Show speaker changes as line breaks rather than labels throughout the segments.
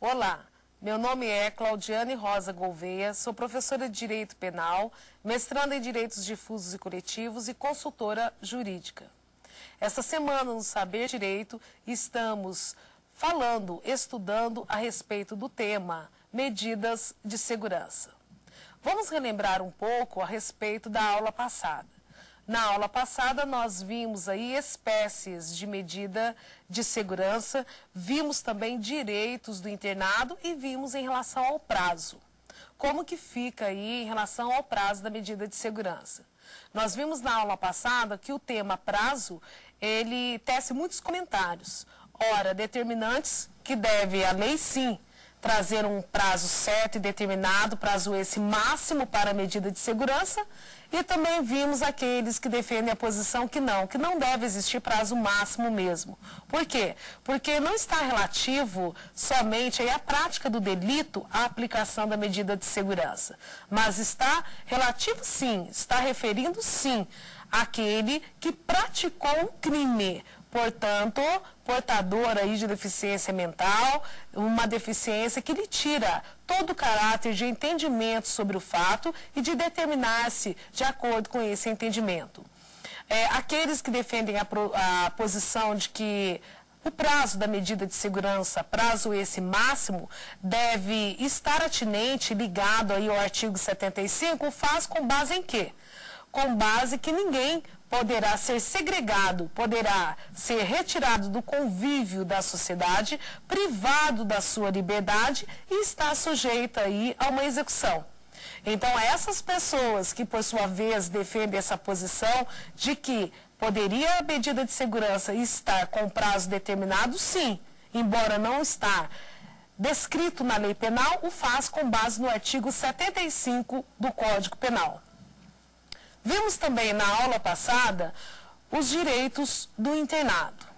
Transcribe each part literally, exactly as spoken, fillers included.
Olá, meu nome é Claudiane Rosa Gouveia, sou professora de Direito Penal, mestranda em Direitos Difusos e Coletivos e consultora jurídica. Esta semana, no Saber Direito, estamos falando, estudando a respeito do tema medidas de segurança. Vamos relembrar um pouco a respeito da aula passada. Na aula passada, nós vimos aí espécies de medida de segurança, vimos também direitos do internado e vimos em relação ao prazo. Como que fica aí em relação ao prazo da medida de segurança? Nós vimos na aula passada que o tema prazo, ele tece muitos comentários. Ora, determinantes que deve a lei sim trazer um prazo certo e determinado, prazo esse máximo para a medida de segurança, e também vimos aqueles que defendem a posição que não, que não deve existir prazo máximo mesmo. Por quê? Porque não está relativo somente aí à prática do delito à aplicação da medida de segurança, mas está relativo sim, está referindo sim àquele que praticou um crime. Portanto, portador aí de deficiência mental, uma deficiência que lhe tira todo o caráter de entendimento sobre o fato e de determinar-se de acordo com esse entendimento. É, aqueles que defendem a, a posição de que o prazo da medida de segurança, prazo esse máximo, deve estar atinente, ligado aí ao artigo setenta e cinco, faz com base em quê? Com base que ninguém poderá ser segregado, poderá ser retirado do convívio da sociedade, privado da sua liberdade e está sujeito aí a uma execução. Então, essas pessoas que, por sua vez, defendem essa posição de que poderia a medida de segurança estar com prazo determinado, sim, embora não estar descrito na lei penal, o faz com base no artigo setenta e cinco do Código Penal. Vimos também na aula passada os direitos do internado.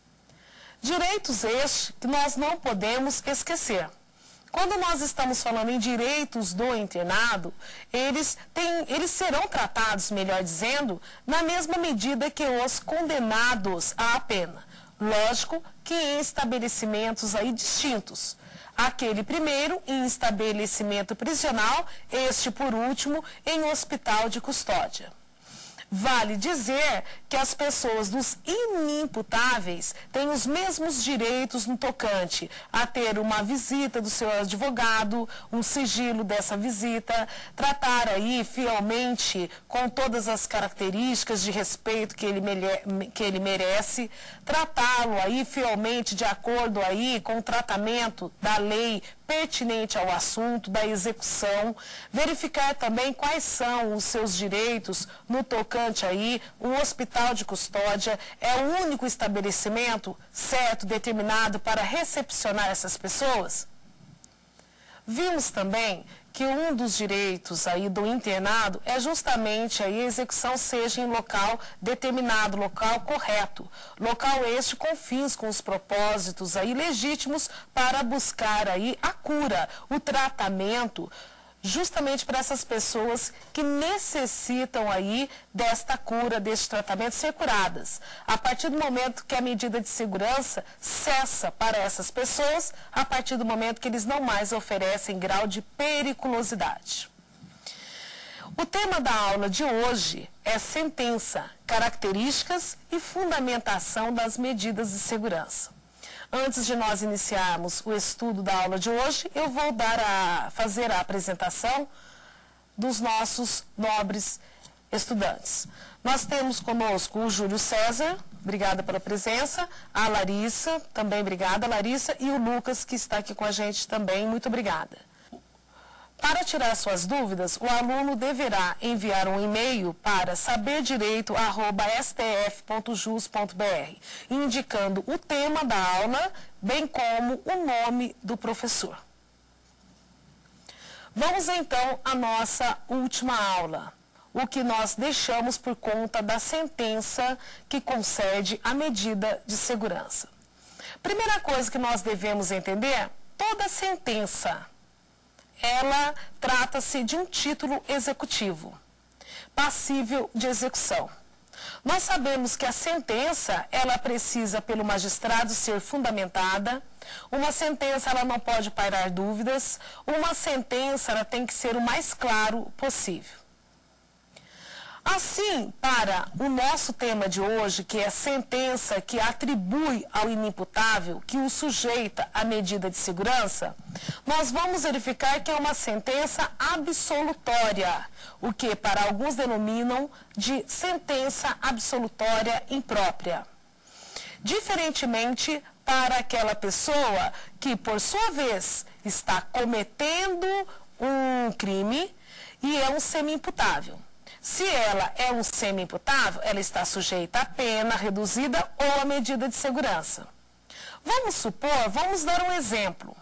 Direitos estes que nós não podemos esquecer. Quando nós estamos falando em direitos do internado, eles, têm, eles serão tratados, melhor dizendo, na mesma medida que os condenados à pena. Lógico que em estabelecimentos aí distintos. Aquele primeiro em estabelecimento prisional, este por último em hospital de custódia. Vale dizer que as pessoas dos inimputáveis têm os mesmos direitos no tocante a ter uma visita do seu advogado, um sigilo dessa visita, tratar aí fielmente com todas as características de respeito que ele, que ele merece, tratá-lo aí fielmente de acordo aí com o tratamento da lei pertinente ao assunto, da execução, verificar também quais são os seus direitos no tocante aí, o hospital de custódia é o único estabelecimento certo, determinado para recepcionar essas pessoas? Vimos também que um dos direitos aí do internado é justamente aí a execução seja em local determinado, local correto. Local este com fins, com os propósitos aí legítimos para buscar aí a cura, o tratamento, justamente para essas pessoas que necessitam aí desta cura, deste tratamento, ser curadas. A partir do momento que a medida de segurança cessa para essas pessoas, a partir do momento que eles não mais oferecem grau de periculosidade. O tema da aula de hoje é sentença, características e fundamentação das medidas de segurança. Antes de nós iniciarmos o estudo da aula de hoje, eu vou dar a, fazer a apresentação dos nossos nobres estudantes. Nós temos conosco o Júlio César, obrigada pela presença, a Larissa, também obrigada, Larissa, e o Lucas, que está aqui com a gente também, muito obrigada. Para tirar suas dúvidas, o aluno deverá enviar um e-mail para saber direito arroba s t f ponto jus ponto b r, indicando o tema da aula, bem como o nome do professor. Vamos então à nossa última aula, o que nós deixamos por conta da sentença que concede a medida de segurança. Primeira coisa que nós devemos entender, toda sentença, ela trata-se de um título executivo, passível de execução. Nós sabemos que a sentença, ela precisa pelo magistrado ser fundamentada, uma sentença ela não pode pairar dúvidas, uma sentença ela tem que ser o mais claro possível. Assim, para o nosso tema de hoje, que é sentença que atribui ao inimputável, que o sujeita à medida de segurança, nós vamos verificar que é uma sentença absolutória, o que para alguns denominam de sentença absolutória imprópria. Diferentemente para aquela pessoa que, por sua vez, está cometendo um crime e é um semi-imputável. Se ela é um semi-imputável, ela está sujeita à pena reduzida ou à medida de segurança. Vamos supor, vamos dar um exemplo.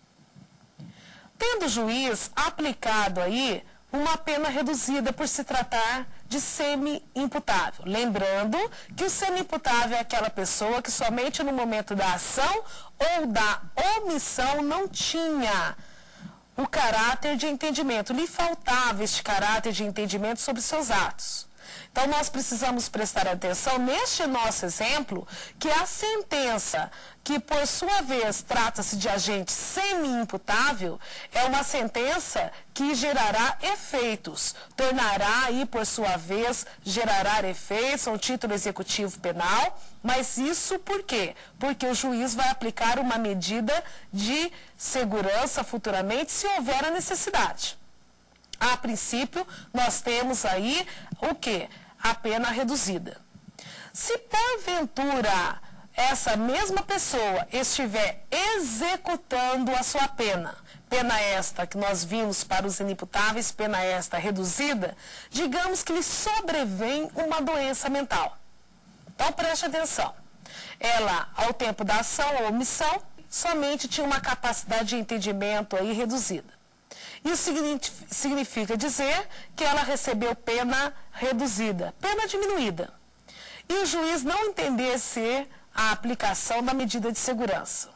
Tendo o juiz aplicado aí uma pena reduzida por se tratar de semi-imputável. Lembrando que o semi-imputável é aquela pessoa que somente no momento da ação ou da omissão não tinha o caráter de entendimento, lhe faltava este caráter de entendimento sobre seus atos. Então, nós precisamos prestar atenção neste nosso exemplo, que a sentença, que por sua vez trata-se de agente semi-imputável, é uma sentença que gerará efeitos, tornará aí, por sua vez, gerará efeitos, um título executivo penal, mas isso por quê? Porque o juiz vai aplicar uma medida de segurança futuramente, se houver a necessidade. A princípio, nós temos aí o quê? A pena reduzida. Se porventura essa mesma pessoa estiver executando a sua pena, pena esta que nós vimos para os inimputáveis, pena esta reduzida, digamos que lhe sobrevém uma doença mental. Então preste atenção. Ela, ao tempo da ação ou omissão, somente tinha uma capacidade de entendimento aí reduzida. Isso significa dizer que ela recebeu pena reduzida, pena diminuída. E o juiz não entendesse a aplicação da medida de segurança.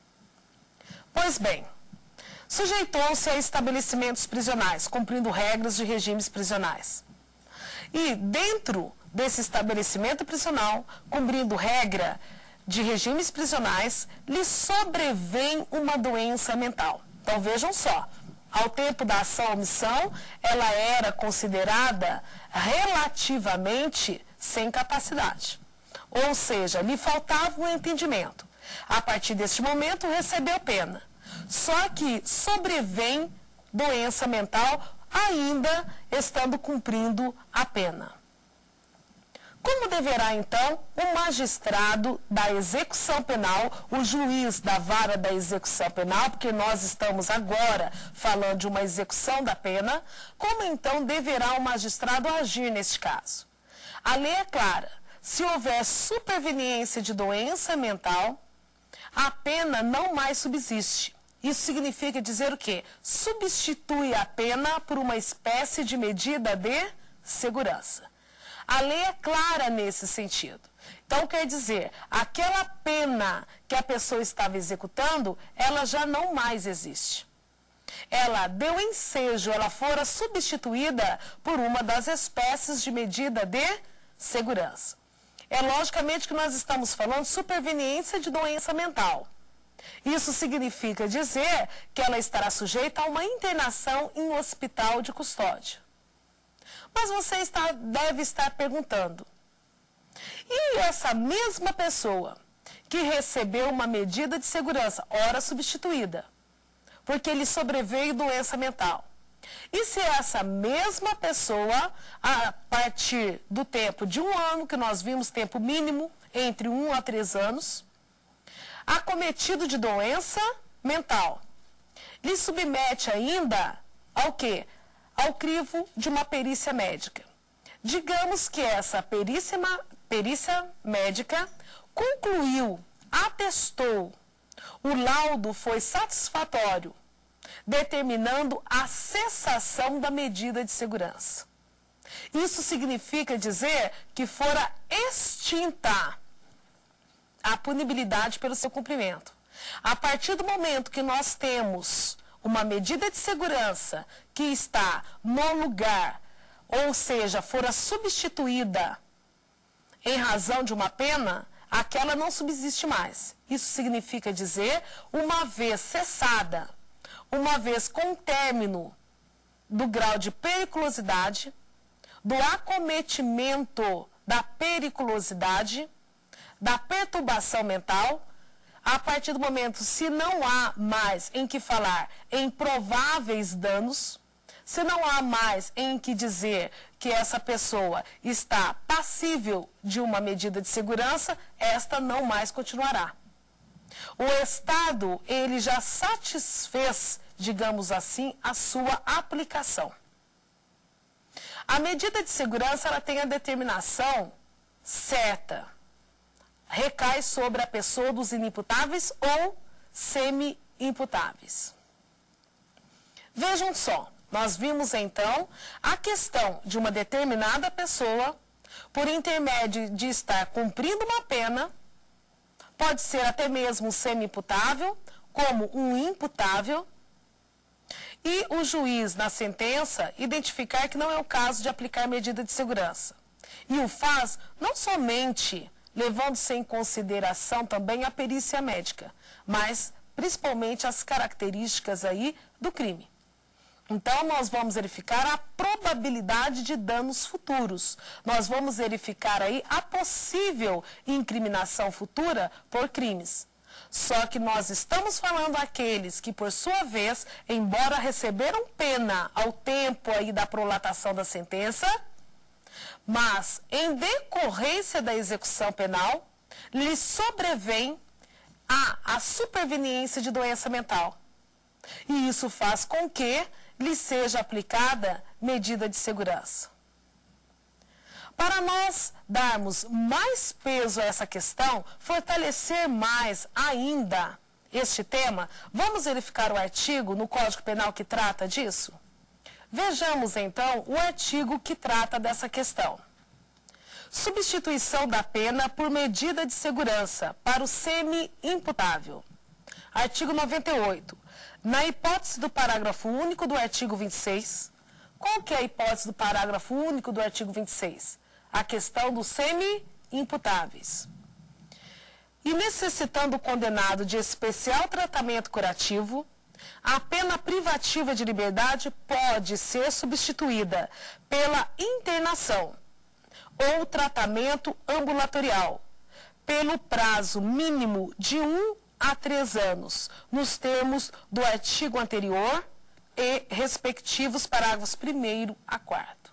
Pois bem, sujeitou-se a estabelecimentos prisionais, cumprindo regras de regimes prisionais. E dentro desse estabelecimento prisional, cumprindo regra de regimes prisionais, lhe sobrevém uma doença mental. Então vejam só. Ao tempo da ação ou omissão, ela era considerada relativamente sem capacidade. Ou seja, lhe faltava um entendimento. A partir deste momento, recebeu pena. Só que sobrevém doença mental ainda estando cumprindo a pena. Como deverá, então, o magistrado da execução penal, o juiz da vara da execução penal, porque nós estamos agora falando de uma execução da pena, como então deverá o magistrado agir neste caso? A lei é clara, se houver superveniência de doença mental, a pena não mais subsiste. Isso significa dizer o quê? Substitui a pena por uma espécie de medida de segurança. A lei é clara nesse sentido. Então, quer dizer, aquela pena que a pessoa estava executando, ela já não mais existe. Ela deu ensejo, ela fora substituída por uma das espécies de medida de segurança. É logicamente que nós estamos falando de superveniência de doença mental. Isso significa dizer que ela estará sujeita a uma internação em um hospital de custódia. Mas você está, deve estar perguntando, e essa mesma pessoa que recebeu uma medida de segurança, ora substituída, porque lhe sobreveio doença mental, e se essa mesma pessoa, a partir do tempo de um ano, que nós vimos tempo mínimo, entre um a três anos, acometido de doença mental, lhe submete ainda ao quê? Ao crivo de uma perícia médica. Digamos que essa perícia, perícia médica concluiu, atestou, o laudo foi satisfatório, determinando a cessação da medida de segurança. Isso significa dizer que fora extinta a punibilidade pelo seu cumprimento. A partir do momento que nós temos uma medida de segurança que está no lugar, ou seja, fora substituída em razão de uma pena, aquela não subsiste mais. Isso significa dizer, uma vez cessada, uma vez com o término do grau de periculosidade, do acometimento da periculosidade, da perturbação mental, a partir do momento, se não há mais em que falar em prováveis danos, se não há mais em que dizer que essa pessoa está passível de uma medida de segurança, esta não mais continuará. O Estado, ele já satisfez, digamos assim, a sua aplicação. A medida de segurança, ela tem a determinação certa. Recai sobre a pessoa dos inimputáveis ou semi-imputáveis. Vejam só, nós vimos então a questão de uma determinada pessoa, por intermédio de estar cumprindo uma pena, pode ser até mesmo semi-imputável, como um imputável, e o juiz, na sentença, identificar que não é o caso de aplicar medida de segurança. E o faz não somente levando-se em consideração também a perícia médica, mas principalmente as características aí do crime. Então, nós vamos verificar a probabilidade de danos futuros. Nós vamos verificar aí a possível incriminação futura por crimes. Só que nós estamos falando aqueles que, por sua vez, embora receberam pena ao tempo aí da prolatação da sentença, mas, em decorrência da execução penal, lhe sobrevém a, a superveniência de doença mental. E isso faz com que lhe seja aplicada medida de segurança. Para nós darmos mais peso a essa questão, fortalecer mais ainda este tema, vamos verificar o artigo no Código Penal que trata disso? Vejamos, então, o artigo que trata dessa questão. Substituição da pena por medida de segurança para o semi-imputável. Artigo noventa e oito. Na hipótese do parágrafo único do artigo vinte e seis, qual que é a hipótese do parágrafo único do artigo vinte e seis? A questão dos semi-imputáveis. E necessitando o condenado de especial tratamento curativo, a pena privativa de liberdade pode ser substituída pela internação ou tratamento ambulatorial, pelo prazo mínimo de um a três anos, nos termos do artigo anterior e respectivos parágrafos primeiro a quarto.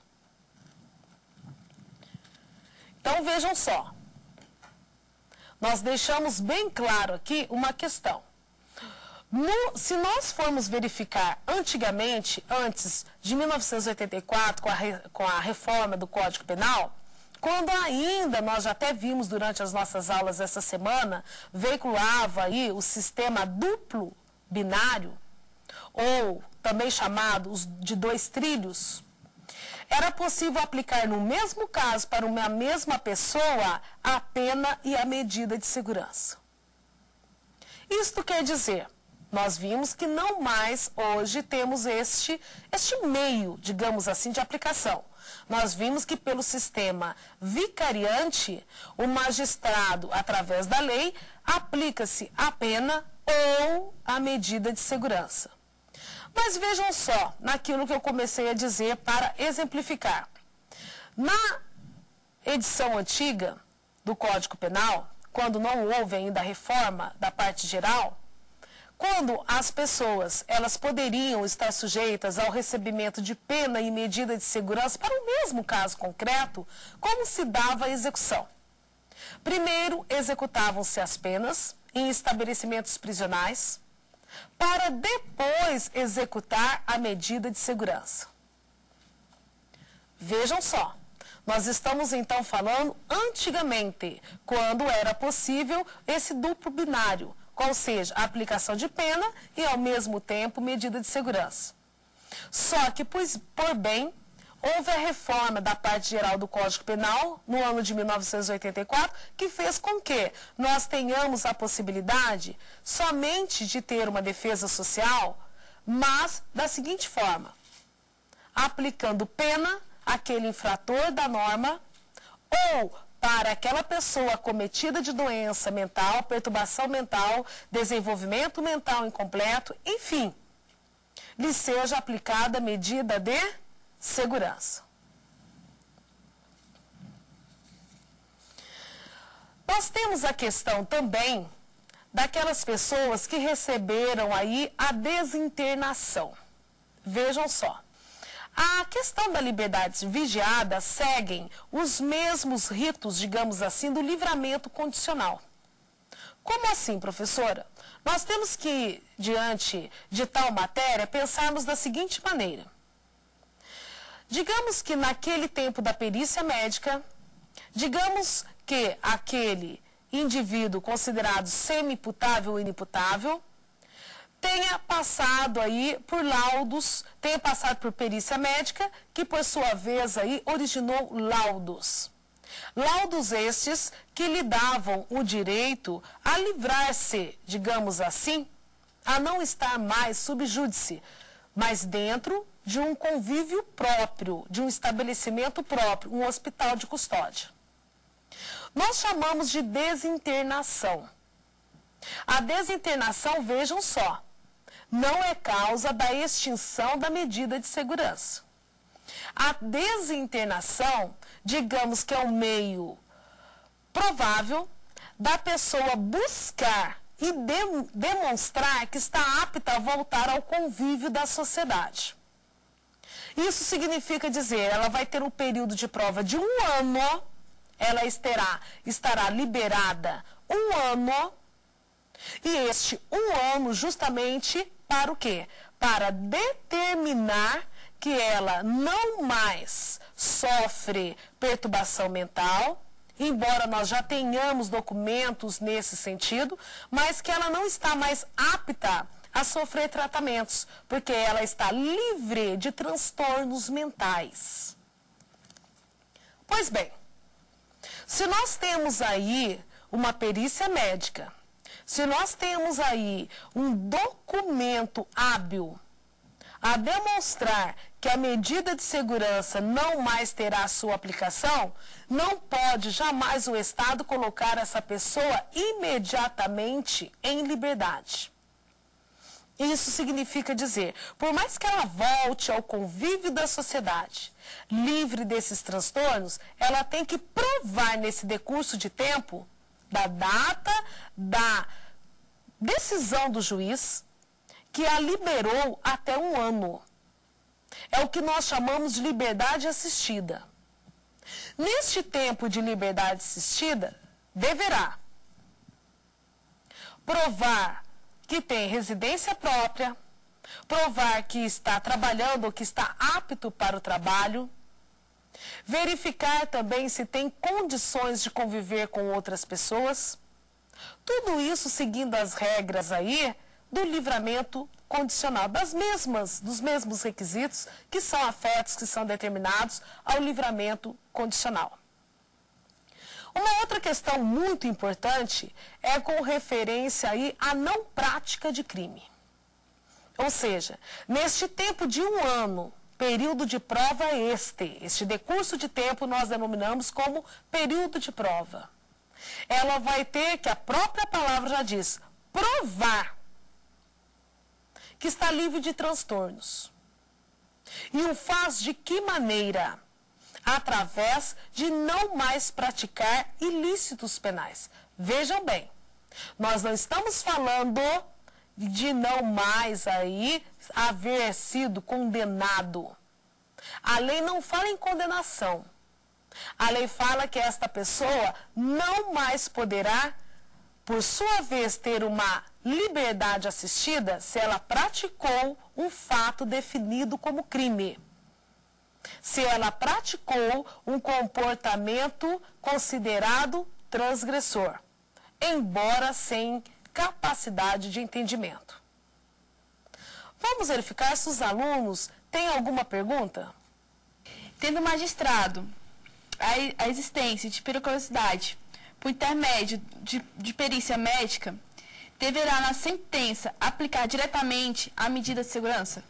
Então, vejam só. Nós deixamos bem claro aqui uma questão. No, se nós formos verificar antigamente, antes de mil novecentos e oitenta e quatro, com a, re, com a reforma do Código Penal, quando ainda, nós já até vimos durante as nossas aulas essa semana, veiculava aí o sistema duplo binário, ou também chamado de dois trilhos, era possível aplicar no mesmo caso para uma mesma pessoa a pena e a medida de segurança. Isto quer dizer, nós vimos que não mais hoje temos este, este meio, digamos assim, de aplicação. Nós vimos que pelo sistema vicariante, o magistrado, através da lei, aplica-se a pena ou a medida de segurança. Mas vejam só, naquilo que eu comecei a dizer para exemplificar. Na edição antiga do Código Penal, quando não houve ainda a reforma da parte geral, quando as pessoas elas poderiam estar sujeitas ao recebimento de pena e medida de segurança para o mesmo caso concreto, como se dava a execução? Primeiro, executavam-se as penas em estabelecimentos prisionais, para depois executar a medida de segurança. Vejam só, nós estamos então falando antigamente, quando era possível esse duplo binário, ou seja, a aplicação de pena e, ao mesmo tempo, medida de segurança. Só que, pois, por bem, houve a reforma da parte geral do Código Penal, no ano de mil novecentos e oitenta e quatro, que fez com que nós tenhamos a possibilidade somente de ter uma defesa social, mas da seguinte forma: aplicando pena àquele infrator da norma ou para aquela pessoa acometida de doença mental, perturbação mental, desenvolvimento mental incompleto, enfim, lhe seja aplicada a medida de segurança. Nós temos a questão também daquelas pessoas que receberam aí a desinternação. Vejam só, a questão da liberdade vigiada seguem os mesmos ritos, digamos assim, do livramento condicional. Como assim, professora? Nós temos que, diante de tal matéria, pensarmos da seguinte maneira. Digamos que naquele tempo da perícia médica, digamos que aquele indivíduo considerado semi-imputável ou inimputável tenha passado aí por laudos, tenha passado por perícia médica, que por sua vez aí originou laudos. Laudos estes que lhe davam o direito a livrar-se, digamos assim, a não estar mais sob júdice, mas dentro de um convívio próprio, de um estabelecimento próprio, um hospital de custódia. Nós chamamos de desinternação. A desinternação, vejam só, não é causa da extinção da medida de segurança. A desinternação, digamos que é um meio provável da pessoa buscar e de, demonstrar que está apta a voltar ao convívio da sociedade. Isso significa dizer, ela vai ter um período de prova de um ano, ela estará, estará liberada um ano, e este um ano justamente para o quê? Para determinar que ela não mais sofre perturbação mental, embora nós já tenhamos documentos nesse sentido, mas que ela não está mais apta a sofrer tratamentos, porque ela está livre de transtornos mentais. Pois bem, se nós temos aí uma perícia médica, se nós temos aí um documento hábil a demonstrar que a medida de segurança não mais terá sua aplicação, não pode jamais o Estado colocar essa pessoa imediatamente em liberdade. Isso significa dizer, por mais que ela volte ao convívio da sociedade, livre desses transtornos, ela tem que provar nesse decurso de tempo, da data da decisão do juiz, que a liberou até um ano. É o que nós chamamos de liberdade assistida. Neste tempo de liberdade assistida, deverá provar que tem residência própria, provar que está trabalhando ou que está apto para o trabalho, verificar também se tem condições de conviver com outras pessoas. Tudo isso seguindo as regras aí do livramento condicional, das mesmas, dos mesmos requisitos que são afetos, que são determinados ao livramento condicional. Uma outra questão muito importante é com referência aí à não prática de crime. Ou seja, neste tempo de um ano, período de prova este, este decurso de tempo nós denominamos como período de prova. Ela vai ter, que a própria palavra já diz, provar que está livre de transtornos. E o faz de que maneira? Através de não mais praticar ilícitos penais. Vejam bem, nós não estamos falando de não mais aí haver sido condenado. A lei não fala em condenação. A lei fala que esta pessoa não mais poderá, por sua vez, ter uma liberdade assistida se ela praticou um fato definido como crime. Se ela praticou um comportamento considerado transgressor, embora sem capacidade de entendimento. Vamos verificar se os alunos têm alguma pergunta?
Tendo o magistrado a, a existência de periculosidade por intermédio de, de perícia médica, deverá na sentença aplicar diretamente a medida de segurança?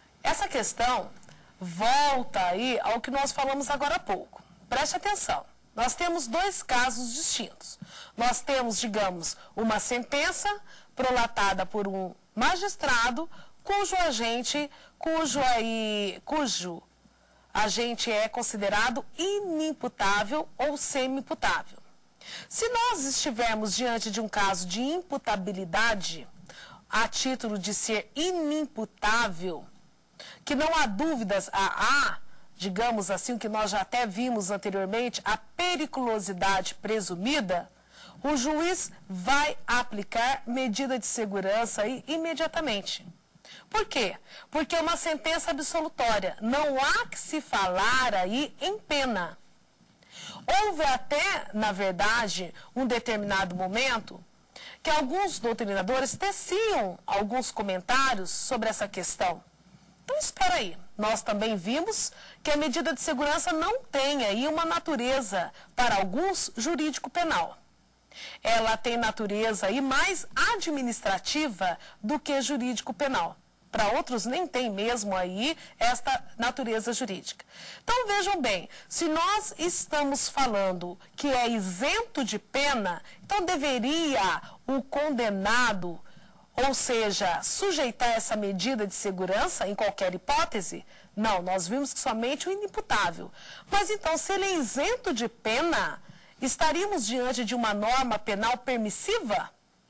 Essa questão volta aí ao que nós falamos agora há pouco. Preste atenção. nós temos dois casos distintos. Nós temos, digamos, uma sentença prolatada por um magistrado cujo agente, cujo, aí, cujo agente é considerado inimputável ou semi-imputável. Se nós estivermos diante de um caso de imputabilidade, a título de ser inimputável, que não há dúvidas, há, digamos assim, o que nós já até vimos anteriormente, a periculosidade presumida, o juiz vai aplicar medida de segurança aí imediatamente. Por quê? Porque é uma sentença absolutória, não há que se falar aí em pena. Houve até, na verdade, um determinado momento que alguns doutrinadores teciam alguns comentários sobre essa questão. Então, espera aí, nós também vimos que a medida de segurança não tem aí uma natureza, para alguns, jurídico-penal. Ela tem natureza aí mais administrativa do que jurídico-penal. Para outros nem tem mesmo aí esta natureza jurídica. Então vejam bem, se nós estamos falando que é isento de pena, então deveria o condenado, ou seja, sujeitar essa medida de segurança em qualquer hipótese? Não, nós vimos que somente o inimputável. Mas então, se ele é isento de pena, estaríamos diante de uma norma penal permissiva?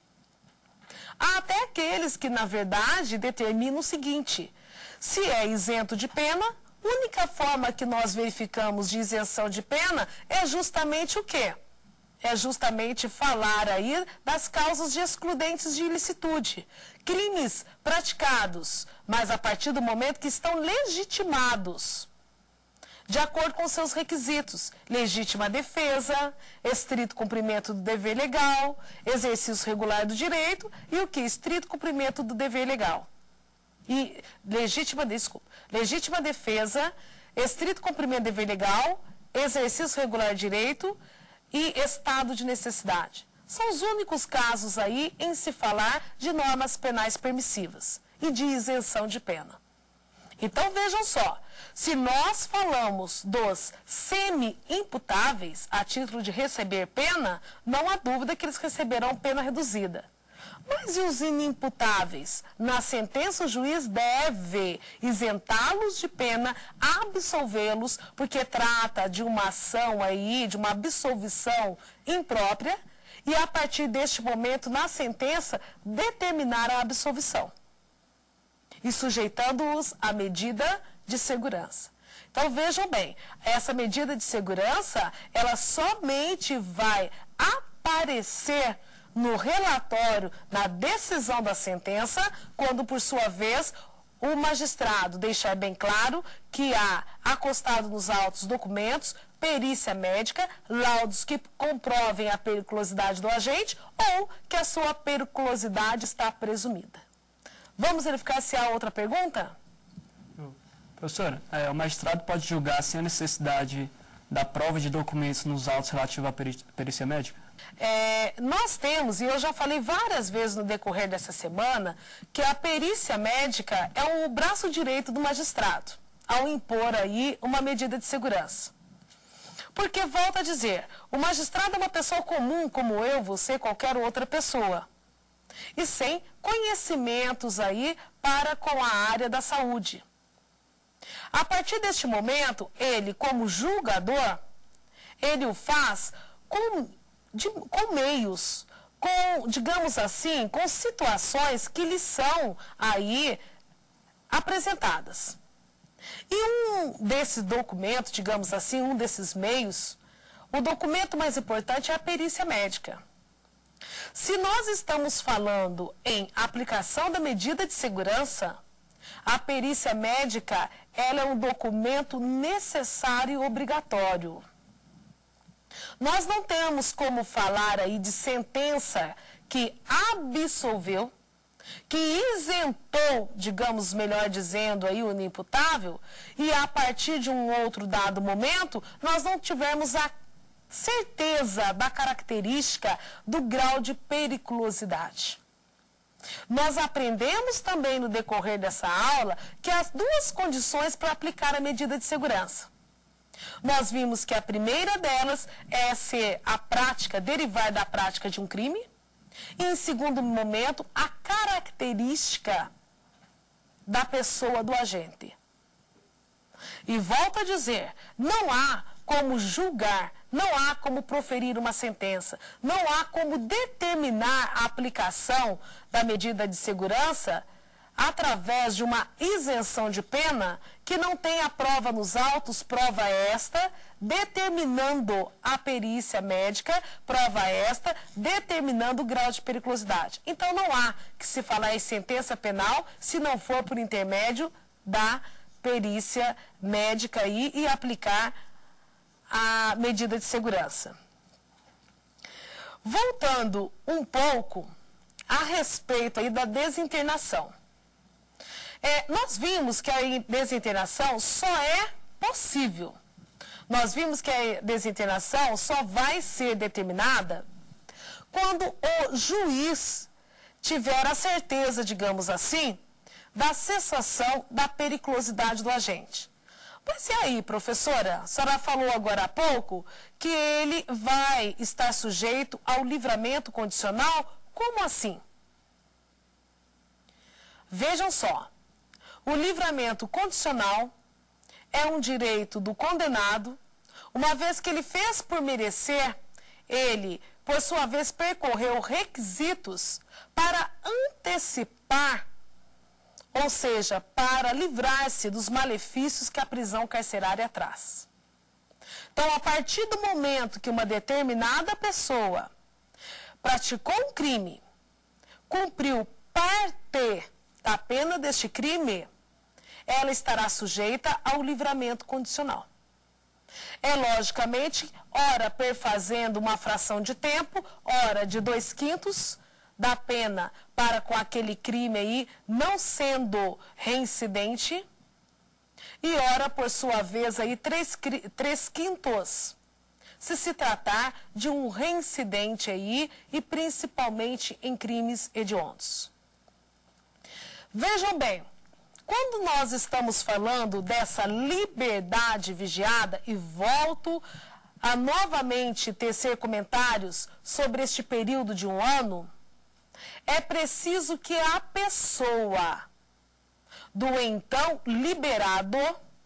Há até aqueles que, na verdade, determinam o seguinte: se é isento de pena, a única forma que nós verificamos de isenção de pena é justamente o quê? É justamente falar aí das causas de excludentes de ilicitude. Crimes praticados, mas a partir do momento que estão legitimados, de acordo com seus requisitos: legítima defesa, estrito cumprimento do dever legal, exercício regular do direito e o que? Estrito cumprimento do dever legal. E legítima, desculpa, legítima defesa, estrito cumprimento do dever legal, exercício regular do direito e estado de necessidade. São os únicos casos aí em se falar de normas penais permissivas e de isenção de pena. Então vejam só, se nós falamos dos semi-imputáveis a título de receber pena, não há dúvida que eles receberão pena reduzida. Mas e os inimputáveis? Na sentença o juiz deve isentá-los de pena, absolvê-los, porque trata de uma ação aí, de uma absolvição imprópria, e a partir deste momento, na sentença, determinar a absolvição e sujeitando-os à medida de segurança. Então, vejam bem, essa medida de segurança, ela somente vai aparecer no relatório, na decisão da sentença, quando, por sua vez, o magistrado deixar bem claro que há acostado nos autos documentos, perícia médica, laudos que comprovem a periculosidade do agente ou que a sua periculosidade está presumida. Vamos verificar se há outra pergunta?
Professora, é, o magistrado pode julgar sem a necessidade da prova de documentos nos autos relativos à peri perícia médica?
É, nós temos, e eu já falei várias vezes no decorrer dessa semana, que a perícia médica é o braço direito do magistrado, ao impor aí uma medida de segurança. Porque, volto a dizer, o magistrado é uma pessoa comum, como eu, você, qualquer outra pessoa, e sem conhecimentos aí para com a área da saúde. A partir deste momento, ele, como julgador, ele o faz com, de, com meios, com, digamos assim, com situações que lhe são aí apresentadas. E um desses documentos, digamos assim, um desses meios, o documento mais importante é a perícia médica. Se nós estamos falando em aplicação da medida de segurança, a perícia médica, ela é um documento necessário e obrigatório. Nós não temos como falar aí de sentença que absolveu, que isentou, digamos, melhor dizendo, aí o inimputável, e a partir de um outro dado momento, nós não tivemos a certeza da característica do grau de periculosidade. Nós aprendemos também no decorrer dessa aula que há duas condições para aplicar a medida de segurança. Nós vimos que a primeira delas é ser a prática, derivar da prática de um crime. E, em segundo momento, a característica da pessoa do agente. E volto a dizer, não há como julgar, não há como proferir uma sentença, não há como determinar a aplicação da medida de segurança através de uma isenção de pena que não tenha prova nos autos, prova esta, determinando a perícia médica, prova esta, determinando o grau de periculosidade. Então não há que se falar em sentença penal se não for por intermédio da perícia médica aí e aplicar a medida de segurança. Voltando um pouco a respeito aí da desinternação. É, nós vimos que a desinternação só é possível. Nós vimos que a desinternação só vai ser determinada quando o juiz tiver a certeza, digamos assim, da cessação da periculosidade do agente. Mas e aí, professora? A senhora falou agora há pouco que ele vai estar sujeito ao livramento condicional? Como assim? Vejam só. O livramento condicional é um direito do condenado, uma vez que ele fez por merecer, ele, por sua vez, percorreu requisitos para antecipar, ou seja, para livrar-se dos malefícios que a prisão carcerária traz. Então, a partir do momento que uma determinada pessoa praticou um crime, cumpriu parte da pena deste crime, ela estará sujeita ao livramento condicional. É, logicamente, ora perfazendo uma fração de tempo, ora de dois quintos da pena para com aquele crime aí não sendo reincidente, e ora, por sua vez, aí três, três quintos, se se tratar de um reincidente aí, e principalmente em crimes hediondos. Vejam bem, quando nós estamos falando dessa liberdade vigiada, e volto a novamente tecer comentários sobre este período de um ano, é preciso que a pessoa do então liberado,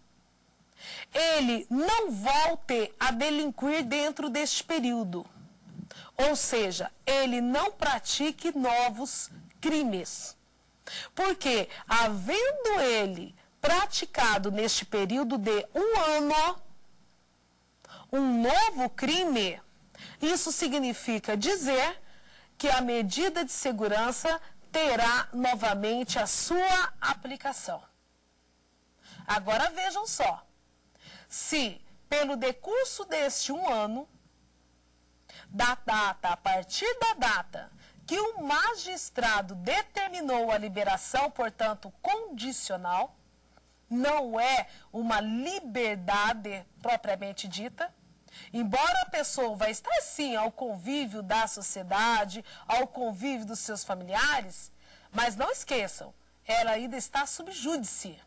ele não volte a delinquir dentro deste período. Ou seja, ele não pratique novos crimes. Porque, havendo ele praticado neste período de um ano um novo crime, isso significa dizer que a medida de segurança terá novamente a sua aplicação. Agora vejam só, se pelo decurso deste um ano, da data, a partir da data que o magistrado determinou a liberação, portanto, condicional, não é uma liberdade propriamente dita, embora a pessoa vai estar, sim, ao convívio da sociedade, ao convívio dos seus familiares, mas não esqueçam, ela ainda está sob júdice.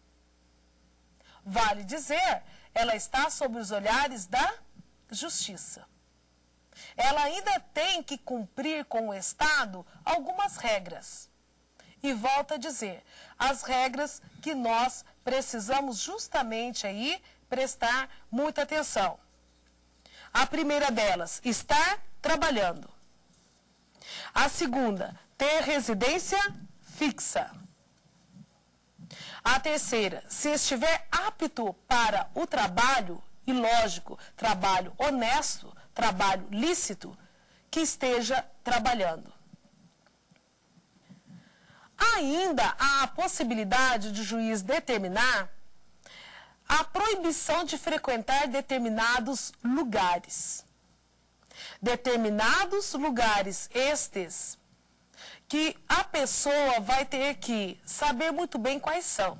Vale dizer, ela está sob os olhares da justiça. Ela ainda tem que cumprir com o Estado algumas regras. E volto a dizer, as regras que nós precisamos justamente aí prestar muita atenção. A primeira delas, estar trabalhando. A segunda, ter residência fixa. A terceira, se estiver apto para o trabalho, e lógico, trabalho honesto, trabalho lícito, que esteja trabalhando. Ainda há a possibilidade de o juiz determinar a proibição de frequentar determinados lugares. Determinados lugares estes que a pessoa vai ter que saber muito bem quais são.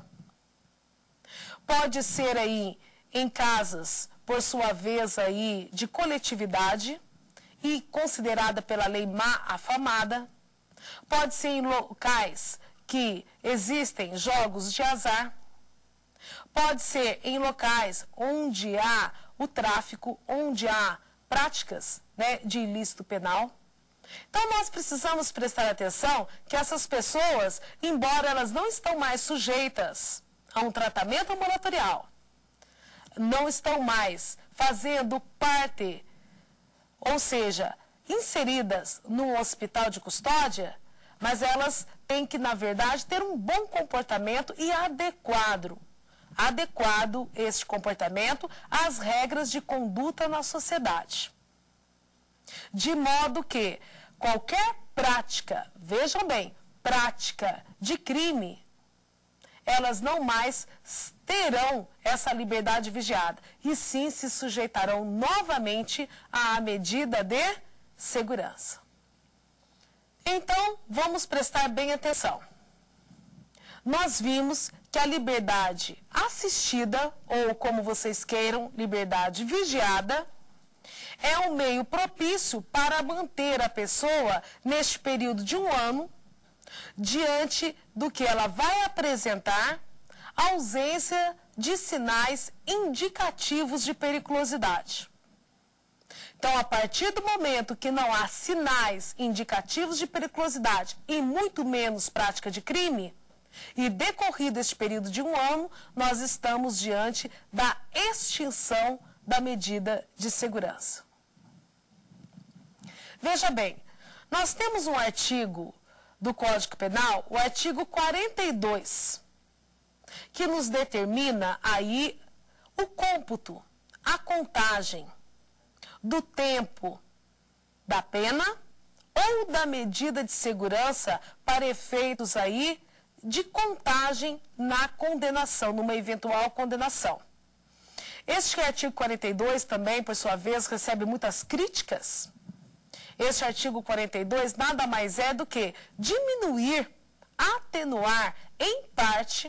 Pode ser aí em casas, por sua vez aí de coletividade e considerada pela lei má afamada. Pode ser em locais que existem jogos de azar. Pode ser em locais onde há o tráfico, onde há práticas, né, de ilícito penal. Então, nós precisamos prestar atenção que essas pessoas, embora elas não estão mais sujeitas a um tratamento ambulatorial, não estão mais fazendo parte, ou seja, inseridas no hospital de custódia, mas elas têm que, na verdade, ter um bom comportamento e adequado, adequado esse comportamento às regras de conduta na sociedade. De modo que qualquer prática, vejam bem, prática de crime, elas não mais terão essa liberdade vigiada, e sim se sujeitarão novamente à medida de segurança. Então, vamos prestar bem atenção. Nós vimos que a liberdade assistida, ou como vocês queiram, liberdade vigiada, é um meio propício para manter a pessoa neste período de um ano, diante do que ela vai apresentar ausência de sinais indicativos de periculosidade. Então, a partir do momento que não há sinais indicativos de periculosidade e muito menos prática de crime, e decorrido este período de um ano, nós estamos diante da extinção da medida de segurança. Veja bem, nós temos um artigo do Código Penal, o artigo quarenta e dois, que nos determina aí o cômputo, a contagem do tempo da pena ou da medida de segurança para efeitos aí de contagem na condenação, numa eventual condenação. Este artigo quarenta e dois também, por sua vez, recebe muitas críticas. Este artigo quarenta e dois nada mais é do que diminuir, atenuar em parte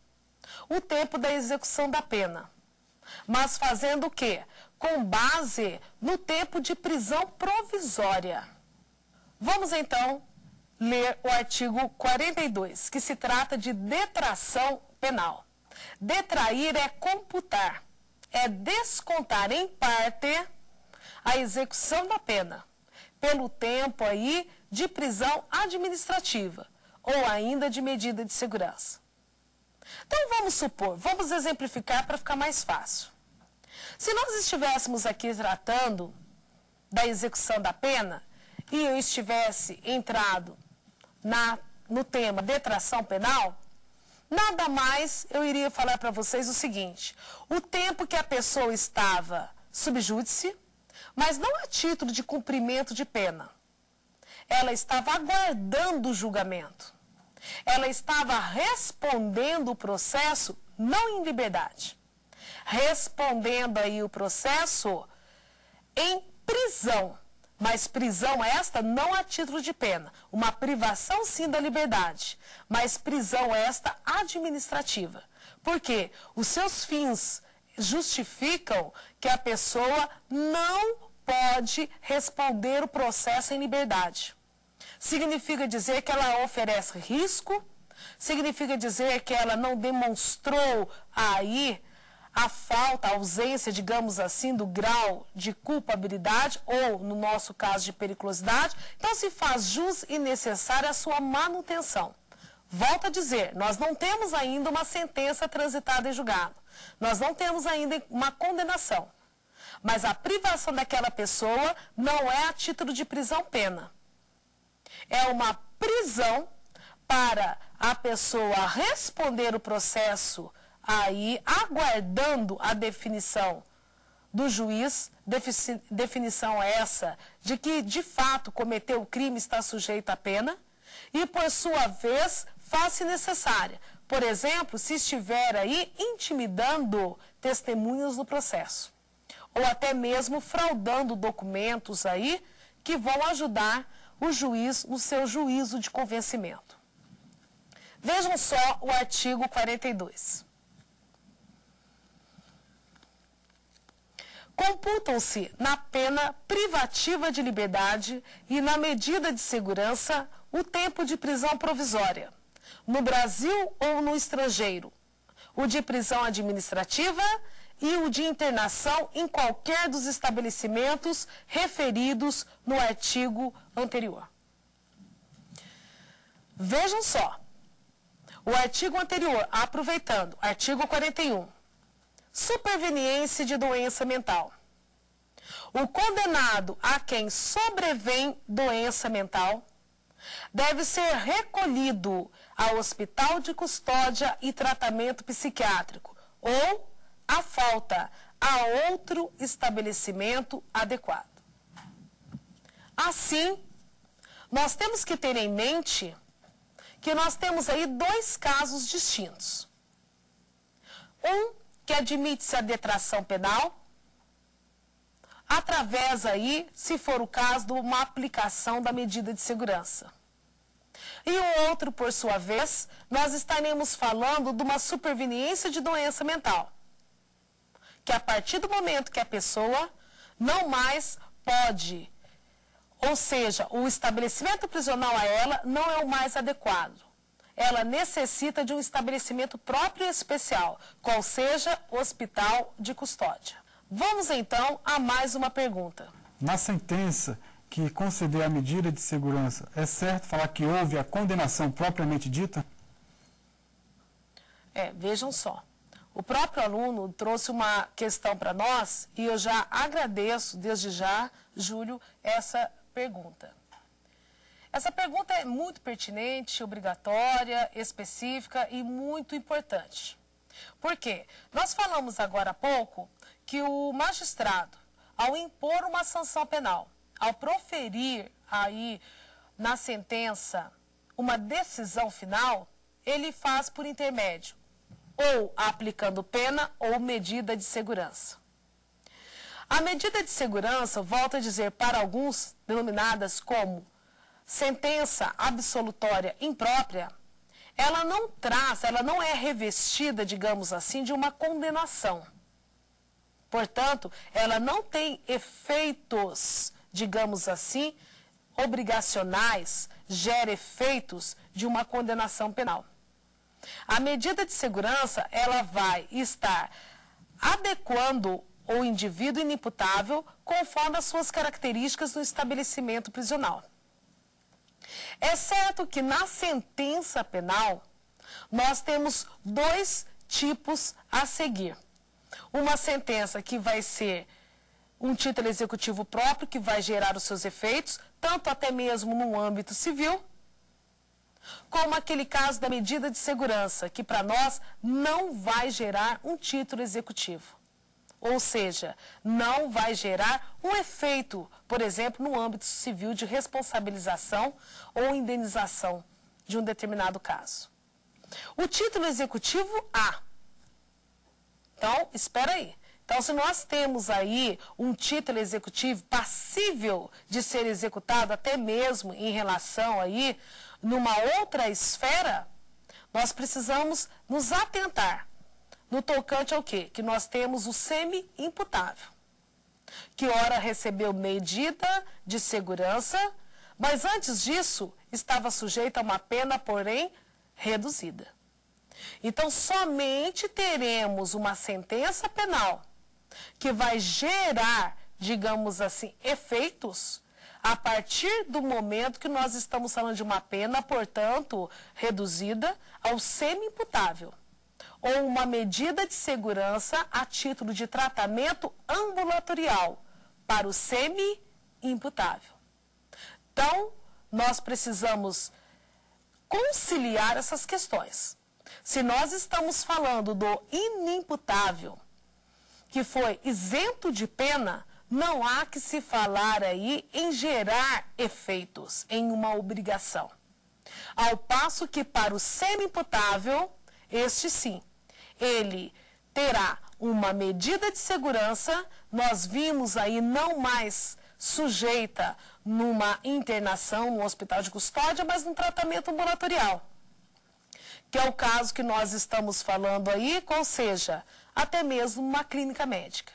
o tempo da execução da pena, mas fazendo o quê? Com base no tempo de prisão provisória. Vamos então ler o artigo quarenta e dois, que se trata de detração penal. Detrair é computar, é descontar em parte a execução da pena, pelo tempo aí de prisão administrativa, ou ainda de medida de segurança. Então vamos supor, vamos exemplificar para ficar mais fácil. Se nós estivéssemos aqui tratando da execução da pena, e eu estivesse entrado na, no tema detração penal, nada mais eu iria falar para vocês o seguinte: o tempo que a pessoa estava sub júdice, mas não a título de cumprimento de pena, ela estava aguardando o julgamento, ela estava respondendo o processo não em liberdade, respondendo aí o processo em prisão. Mas prisão esta não a título de pena, uma privação sim da liberdade, mas prisão esta administrativa. Por quê? Os seus fins justificam que a pessoa não pode responder o processo em liberdade. Significa dizer que ela oferece risco, significa dizer que ela não demonstrou aí a falta, a ausência, digamos assim, do grau de culpabilidade ou, no nosso caso, de periculosidade. Então, se faz jus e necessária a sua manutenção. Volto a dizer, nós não temos ainda uma sentença transitada em julgado. Nós não temos ainda uma condenação. Mas a privação daquela pessoa não é a título de prisão-pena. É uma prisão para a pessoa responder o processo aí, aguardando a definição do juiz, definição essa de que, de fato, cometeu o crime, está sujeito à pena, e, por sua vez, faz-se necessária. Por exemplo, se estiver aí intimidando testemunhas no processo, ou até mesmo fraudando documentos aí que vão ajudar o juiz no seu juízo de convencimento. Vejam só o artigo quarenta e dois. Computam-se na pena privativa de liberdade e na medida de segurança o tempo de prisão provisória, no Brasil ou no estrangeiro, o de prisão administrativa e o de internação em qualquer dos estabelecimentos referidos no artigo anterior. Vejam só, o artigo anterior, aproveitando, artigo quarenta e um, superveniência de doença mental. O condenado a quem sobrevém doença mental deve ser recolhido ao hospital de custódia e tratamento psiquiátrico ou, à falta, a outro estabelecimento adequado. Assim, nós temos que ter em mente que nós temos aí dois casos distintos. Um que admite-se a detração penal, através aí, se for o caso, de uma aplicação da medida de segurança. E o outro, por sua vez, nós estaremos falando de uma superveniência de doença mental, que a partir do momento que a pessoa não mais pode, ou seja, o estabelecimento prisional a ela não é o mais adequado. Ela necessita de um estabelecimento próprio e especial, qual seja o hospital de custódia. Vamos então a mais uma pergunta.
Na sentença que conceder a medida de segurança, é certo falar que houve a condenação propriamente dita?
É, vejam só. O próprio aluno trouxe uma questão para nós e eu já agradeço, desde já, Júlio, essa pergunta. Essa pergunta é muito pertinente, obrigatória, específica e muito importante. Por quê? Nós falamos agora há pouco que o magistrado, ao impor uma sanção penal, ao proferir aí na sentença uma decisão final, ele faz por intermédio ou aplicando pena ou medida de segurança. A medida de segurança, volto a dizer, para alguns denominadas como sentença absolutória imprópria, ela não traz, ela não é revestida, digamos assim, de uma condenação. Portanto, ela não tem efeitos, digamos assim, obrigacionais, gera efeitos de uma condenação penal. A medida de segurança, ela vai estar adequando o indivíduo inimputável conforme as suas características no estabelecimento prisional. É certo que na sentença penal, nós temos dois tipos a seguir. Uma sentença que vai ser um título executivo próprio, que vai gerar os seus efeitos, tanto até mesmo no âmbito civil, como aquele caso da medida de segurança, que para nós não vai gerar um título executivo. Ou seja, não vai gerar um efeito, por exemplo, no âmbito civil de responsabilização ou indenização de um determinado caso. O título executivo A. Então, espera aí. Então, se nós temos aí um título executivo passível de ser executado até mesmo em relação aí numa outra esfera, nós precisamos nos atentar no tocante ao quê? Que nós temos o semi-imputável, que ora recebeu medida de segurança, mas antes disso estava sujeito a uma pena, porém, reduzida. Então, somente teremos uma sentença penal que vai gerar, digamos assim, efeitos a partir do momento que nós estamos falando de uma pena, portanto, reduzida ao semi-imputável, ou uma medida de segurança a título de tratamento ambulatorial para o semi-imputável. Então, nós precisamos conciliar essas questões. Se nós estamos falando do inimputável, que foi isento de pena, não há que se falar aí em gerar efeitos, em uma obrigação. Ao passo que para o semi-imputável, este sim, ele terá uma medida de segurança, nós vimos aí não mais sujeita numa internação no hospital de custódia, mas num tratamento ambulatorial, que é o caso que nós estamos falando aí, ou seja, até mesmo uma clínica médica.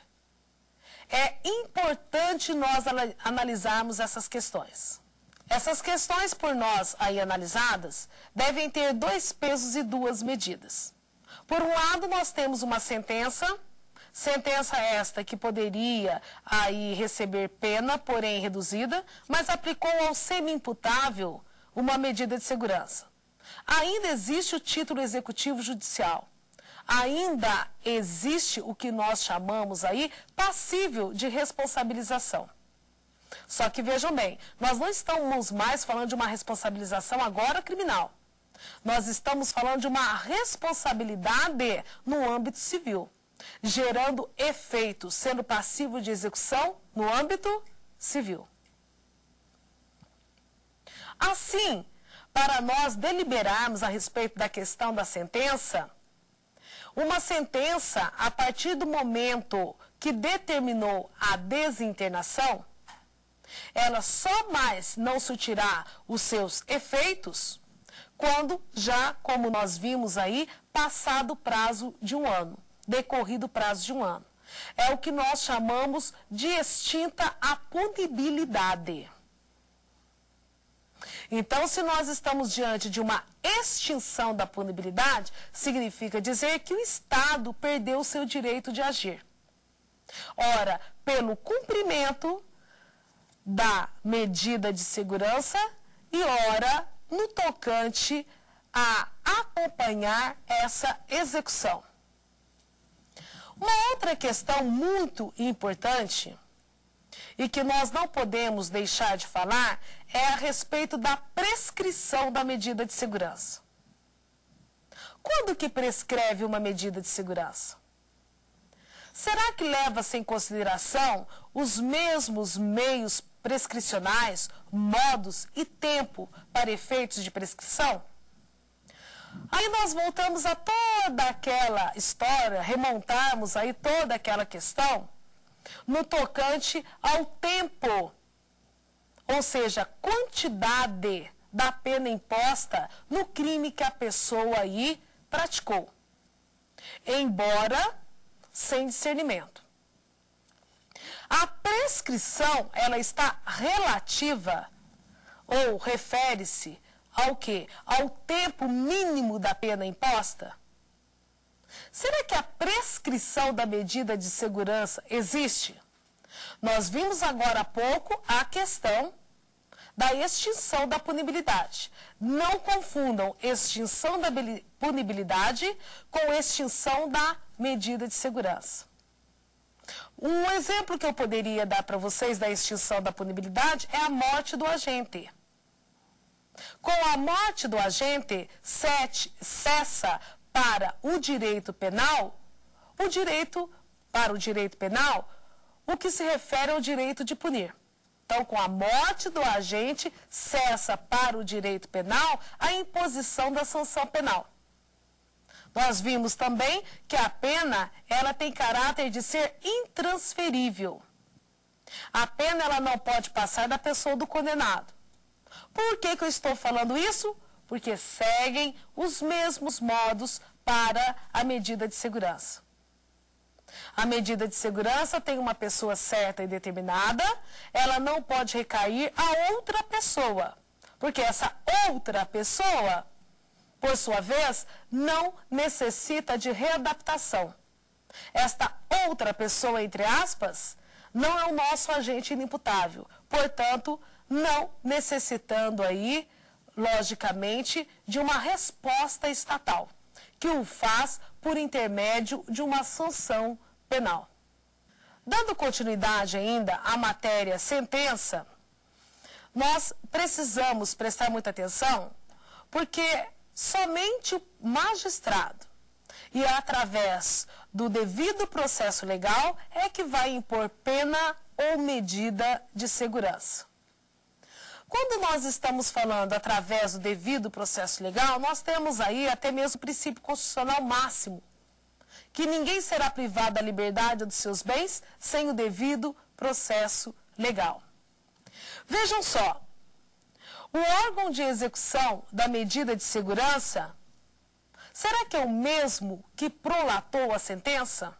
É importante nós analisarmos essas questões. Essas questões por nós aí analisadas devem ter dois pesos e duas medidas. Por um lado, nós temos uma sentença, sentença esta que poderia aí receber pena, porém reduzida, mas aplicou ao semi-imputável uma medida de segurança. Ainda existe o título executivo judicial. Ainda existe o que nós chamamos aí passível de responsabilização. Só que vejam bem, nós não estamos mais falando de uma responsabilização agora criminal. Nós estamos falando de uma responsabilidade no âmbito civil, gerando efeitos, sendo passivo de execução no âmbito civil. Assim, para nós deliberarmos a respeito da questão da sentença, uma sentença, a partir do momento que determinou a desinternação, ela só mais não surtirá os seus efeitos quando já, como nós vimos aí, passado o prazo de um ano, decorrido o prazo de um ano. É o que nós chamamos de extinta a punibilidade. Então, se nós estamos diante de uma extinção da punibilidade, significa dizer que o Estado perdeu o seu direito de agir. Ora, pelo cumprimento da medida de segurança e ora, no tocante a acompanhar essa execução. Uma outra questão muito importante e que nós não podemos deixar de falar é a respeito da prescrição da medida de segurança. Quando que prescreve uma medida de segurança? Será que leva-se em consideração os mesmos meios prescricionais, modos e tempo para efeitos de prescrição? Aí nós voltamos a toda aquela história, remontarmos aí toda aquela questão no tocante ao tempo, ou seja, quantidade da pena imposta no crime que a pessoa aí praticou, embora sem discernimento. A prescrição, ela está relativa ou refere-se ao quê? Ao tempo mínimo da pena imposta? Será que a prescrição da medida de segurança existe? Nós vimos agora há pouco a questão da extinção da punibilidade. Não confundam extinção da punibilidade com extinção da medida de segurança. Um exemplo que eu poderia dar para vocês da extinção da punibilidade é a morte do agente. Com a morte do agente, cessa para o direito penal, o direito para o direito penal, o que se refere ao direito de punir. Então, com a morte do agente, cessa para o direito penal a imposição da sanção penal. Nós vimos também que a pena, ela tem caráter de ser intransferível. A pena, ela não pode passar da pessoa do condenado. Por que que eu estou falando isso? Porque seguem os mesmos modos para a medida de segurança. A medida de segurança tem uma pessoa certa e determinada, ela não pode recair a outra pessoa, porque essa outra pessoa, por sua vez, não necessita de readaptação. Esta outra pessoa, entre aspas, não é o nosso agente inimputável, portanto, não necessitando aí, logicamente, de uma resposta estatal, que o faz por intermédio de uma sanção penal. Dando continuidade ainda à matéria sentença, nós precisamos prestar muita atenção, porque somente o magistrado e através do devido processo legal é que vai impor pena ou medida de segurança. Quando nós estamos falando através do devido processo legal, nós temos aí até mesmo o princípio constitucional máximo, que ninguém será privado da liberdade dos seus bens sem o devido processo legal. Vejam só, o órgão de execução da medida de segurança, será que é o mesmo que prolatou a sentença?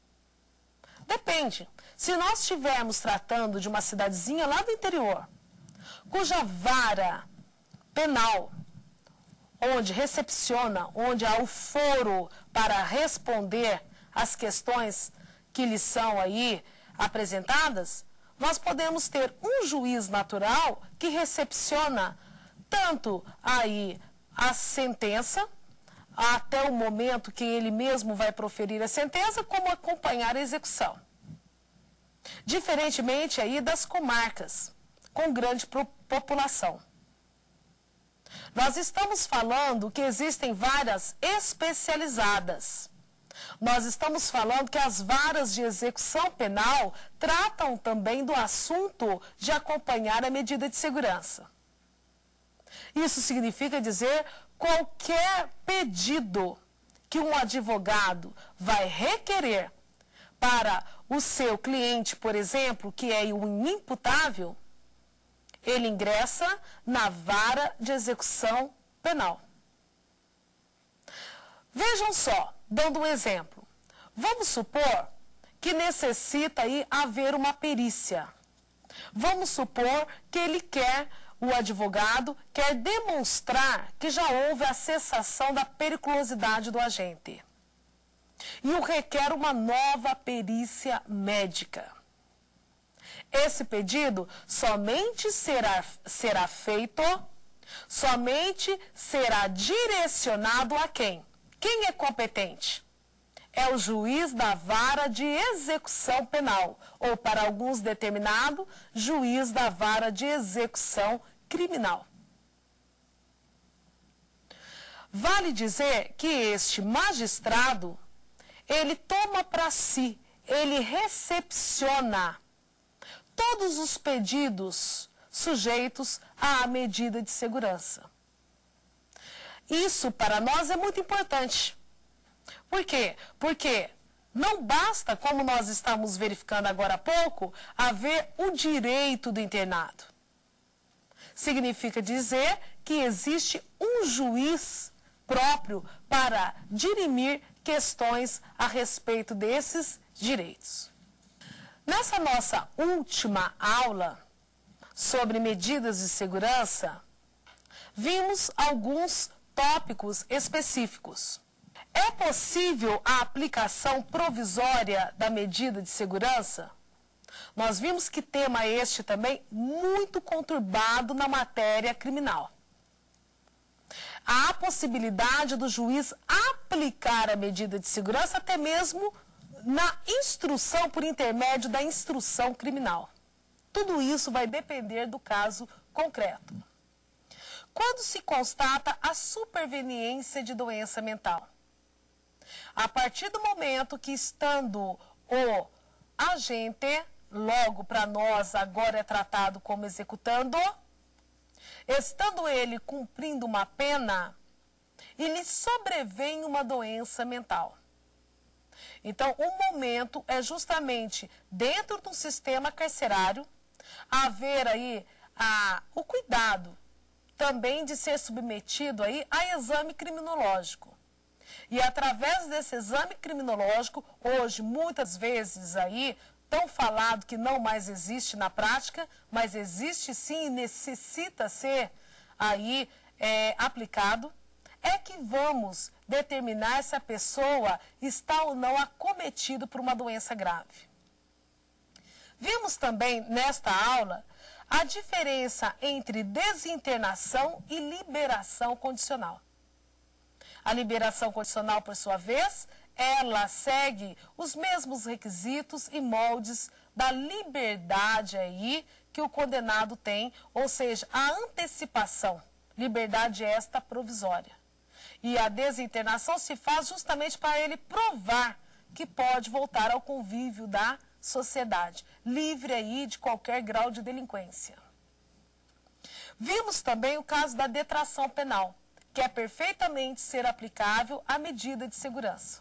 Depende. Se nós estivermos tratando de uma cidadezinha lá do interior, cuja vara penal onde recepciona, onde há o foro para responder às questões que lhe são aí apresentadas, nós podemos ter um juiz natural que recepciona tanto aí a sentença, até o momento que ele mesmo vai proferir a sentença, como acompanhar a execução. Diferentemente aí das comarcas, com grande população. Nós estamos falando que existem varas especializadas. Nós estamos falando que as varas de execução penal tratam também do assunto de acompanhar a medida de segurança. Isso significa dizer qualquer pedido que um advogado vai requerer para o seu cliente, por exemplo, que é o inimputável, ele ingressa na vara de execução penal. Vejam só, dando um exemplo. Vamos supor que necessita aí haver uma perícia. Vamos supor que ele quer, o advogado, quer demonstrar que já houve a cessação da periculosidade do agente. E o requer uma nova perícia médica. Esse pedido somente será, será feito, somente será direcionado a quem? Quem é competente? É o juiz da vara de execução penal, ou para alguns determinado, juiz da vara de execução criminal. Vale dizer que este magistrado, ele toma para si, ele recepciona todos os pedidos sujeitos à medida de segurança. Isso para nós é muito importante. Por quê? Porque não basta, como nós estamos verificando agora há pouco, haver o direito do internado. Significa dizer que existe um juiz próprio para dirimir questões a respeito desses direitos. Nessa nossa última aula sobre medidas de segurança, vimos alguns tópicos específicos. É possível a aplicação provisória da medida de segurança? Nós vimos que tema este também muito conturbado na matéria criminal. Há a possibilidade do juiz aplicar a medida de segurança até mesmo na instrução, por intermédio da instrução criminal. Tudo isso vai depender do caso concreto. Quando se constata a superveniência de doença mental? A partir do momento que, estando o agente, logo para nós agora é tratado como executando, estando ele cumprindo uma pena, e lhe sobrevém uma doença mental. Então, o momento é justamente dentro do sistema carcerário haver aí a, o cuidado também de ser submetido aí a exame criminológico. E através desse exame criminológico, hoje muitas vezes aí tão falado que não mais existe na prática, mas existe sim e necessita ser aí é, aplicado, é que vamos determinar se a pessoa está ou não acometida por uma doença grave. Vimos também nesta aula a diferença entre desinternação e liberação condicional. A liberação condicional, por sua vez, ela segue os mesmos requisitos e moldes da liberdade aí que o condenado tem, ou seja, a antecipação, liberdade esta provisória. E a desinternação se faz justamente para ele provar que pode voltar ao convívio da sociedade, livre aí de qualquer grau de delinquência. Vimos também o caso da detração penal, que é perfeitamente ser aplicável à medida de segurança.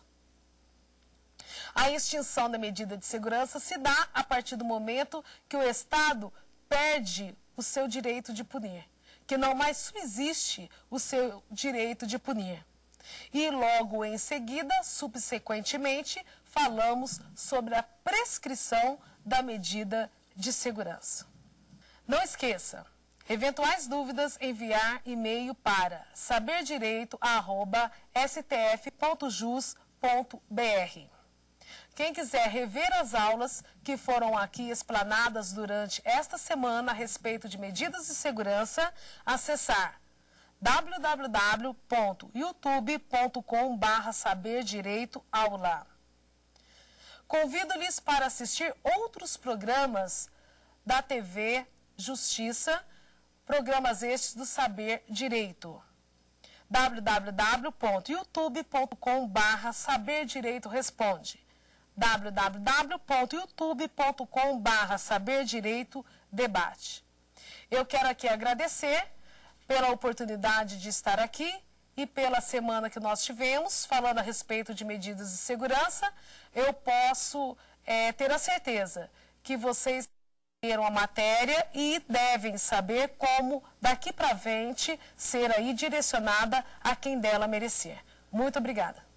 A extinção da medida de segurança se dá a partir do momento que o Estado perde o seu direito de punir, que não mais subsiste o seu direito de punir. E logo em seguida, subsequentemente, falamos sobre a prescrição da medida de segurança. Não esqueça Eventuais dúvidas, enviar e-mail para saberdireito arroba s t f ponto jus ponto b r. Quem quiser rever as aulas que foram aqui explanadas durante esta semana a respeito de medidas de segurança, acessar w w w ponto youtube ponto com barra saber direito aula. Convido-lhes para assistir outros programas da T V Justiça, programas estes do Saber Direito. w w w ponto youtube ponto com barra saber direito responde. w w w ponto youtube ponto com barra saber direito debate. Eu quero aqui agradecer pela oportunidade de estar aqui e pela semana que nós tivemos, falando a respeito de medidas de segurança. Eu posso é, ter a certeza que vocês leram a matéria e devem saber como, daqui para frente, ser aí direcionada a quem dela merecer. Muito obrigada.